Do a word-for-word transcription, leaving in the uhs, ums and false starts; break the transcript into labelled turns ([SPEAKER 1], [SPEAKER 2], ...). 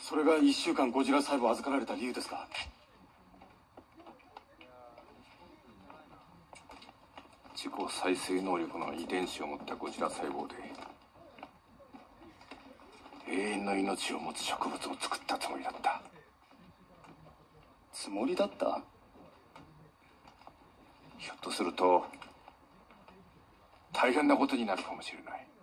[SPEAKER 1] それがいっしゅうかんゴジラ細胞を預かられた理由ですか？
[SPEAKER 2] 自己再生能力の遺伝子を持ったゴジラ細胞で永遠の命を持つ植物を作ったつもりだった。
[SPEAKER 1] つもりだった？
[SPEAKER 2] ひょっとすると大変なことになるかもしれない。